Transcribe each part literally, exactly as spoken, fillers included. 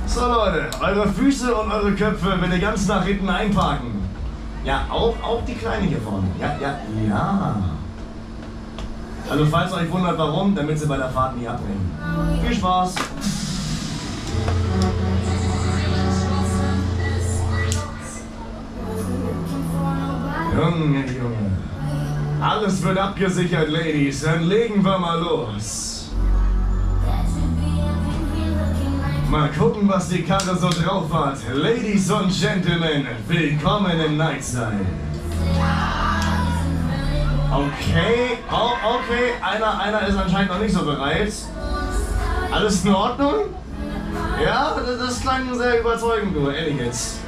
So Leute, eure Füße und eure Köpfe bitte ganz nach hinten einparken. Ja, auch, auch die Kleine hier vorne. Ja, ja, ja. Also falls euch wundert warum, damit sie bei der Fahrt nie abbrechen. Viel Spaß! Junge, Junge. Alles wird abgesichert, Ladies. Dann legen wir mal los. Mal gucken, was die Karre so drauf hat. Ladies und Gentlemen, willkommen im Nightstyle. Okay, oh, okay, einer, einer ist anscheinend noch nicht so bereit. Alles in Ordnung? Ja, das, das klang sehr überzeugend, du, ehrlich jetzt.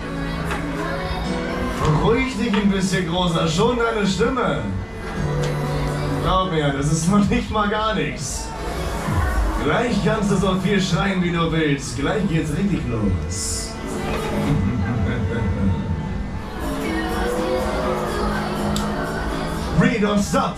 Beruhig dich ein bisschen, Großer, schon deine Stimme. Glaub mir, das ist noch nicht mal gar nichts. Gleich kannst du so viel schreien, wie du willst. Gleich geht's richtig los. Read don't stop!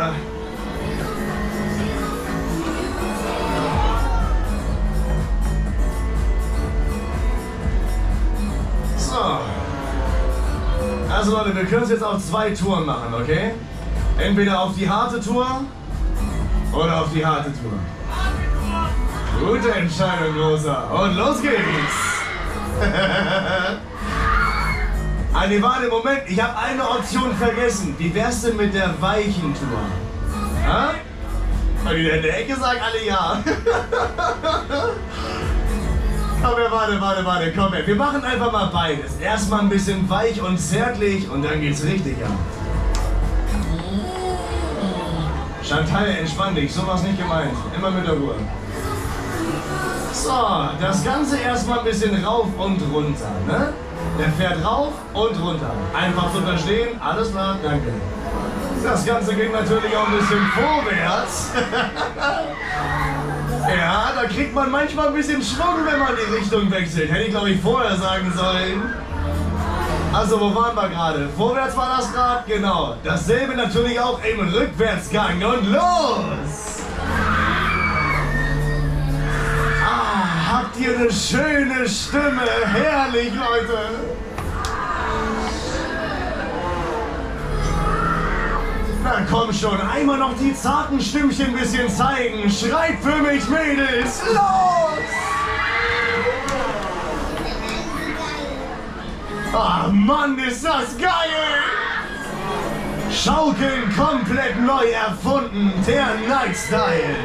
So. Also Leute, wir können es jetzt auf zwei Touren machen, okay? Entweder auf die harte Tour oder auf die harte Tour. Gute Entscheidung, Großer. Und los geht's! Ah, nee, warte, Moment, ich habe eine Option vergessen. Wie wär's denn mit der weichen Tour? Ha? Und in der Ecke sagen alle ja. Komm her, warte, warte, warte, komm her. Wir machen einfach mal beides. Erstmal ein bisschen weich und zärtlich und dann geht's richtig ab. Chantal, entspann dich, sowas nicht gemeint. Immer mit der Ruhe. So, das Ganze erstmal ein bisschen rauf und runter, ne? Der fährt rauf und runter. Einfach zu verstehen, alles klar, danke. Das Ganze geht natürlich auch ein bisschen vorwärts. Ja, da kriegt man manchmal ein bisschen Schwung, wenn man die Richtung wechselt. Hätte ich, glaube ich, vorher sagen sollen. Also, wo waren wir gerade? Vorwärts war das gerade? Genau. Dasselbe natürlich auch im Rückwärtsgang. Und los! Ah, habt ihr eine schöne Stimme? Herrlich, Leute! Na komm schon, einmal noch die zarten Stimmchen ein bisschen zeigen. Schreit für mich, Mädels! Los! Ah, Mann, ist das geil! Schaukeln komplett neu erfunden, der Nightstyle.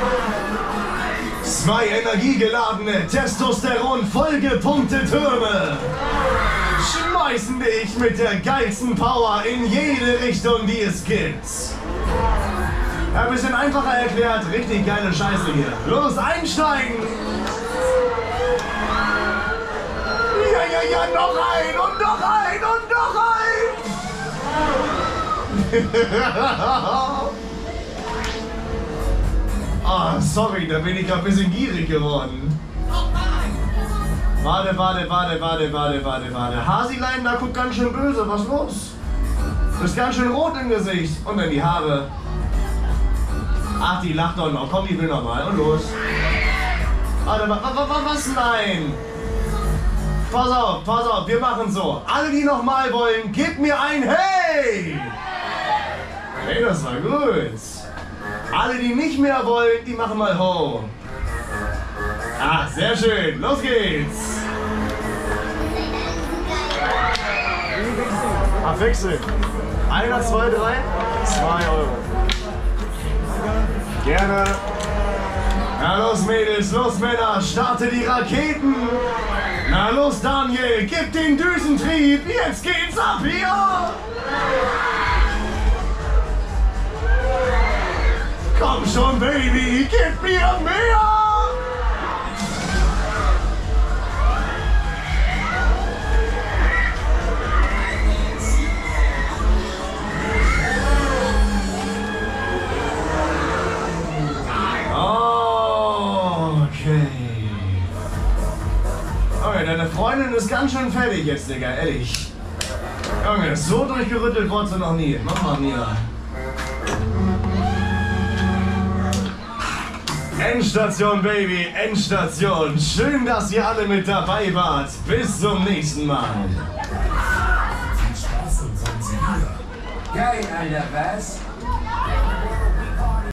Zwei energiegeladene, Testosteron vollgepumpte Türme schmeißen dich mit der geilsten Power in jede Richtung, die es gibt. Ja, ein bisschen einfacher erklärt, richtig geile Scheiße hier. Los, einsteigen! Ja, ja, ja, noch ein und noch ein und noch ein! Ah, oh, sorry, da bin ich ja ein bisschen gierig geworden. Warte, warte, warte, warte, warte, warte, warte. Hasilein, da guckt ganz schön böse, was los? Du bist ganz schön rot im Gesicht. Und dann die Haare. Ach, die lacht doch noch. Komm, die will noch mal. Und los. Warte, wa, wa, wa, was? Nein. Pass auf, pass auf, wir machen so. Alle, die noch mal wollen, gib mir ein Hey! Hey, das war gut. Alle, die nicht mehr wollen, die machen mal Ho. Ah, sehr schön. Los geht's. Ah, wechseln. Einer, zwei, drei. Zwei Euro. Gerne. Na los, Mädels, los, Männer, starte die Raketen. Na los, Daniel, gib den Düsentrieb. Jetzt geht's ab hier. Komm schon, Baby, gib mir mehr. Okay, deine Freundin ist ganz schön fertig jetzt, Digga, ehrlich. Junge, so durchgerüttelt wurde sie noch nie. Mach mal mir. Endstation, Baby, Endstation. Schön, dass ihr alle mit dabei wart. Bis zum nächsten Mal. Geil, Alter, was?